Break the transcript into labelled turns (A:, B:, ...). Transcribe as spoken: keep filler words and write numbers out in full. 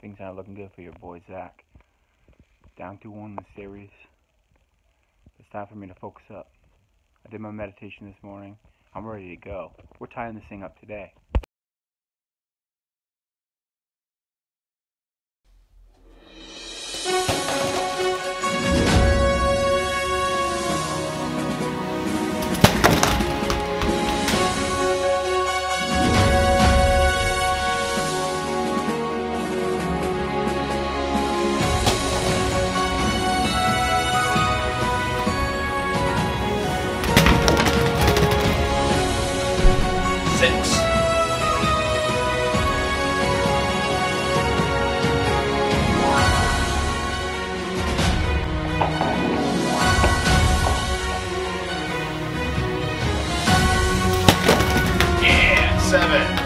A: Things aren't looking good for your boy Zach. Down two one in the series. It's time for me to focus up. I did my meditation this morning. I'm ready to go. We're tying this thing up today.
B: Six. Yeah, seven.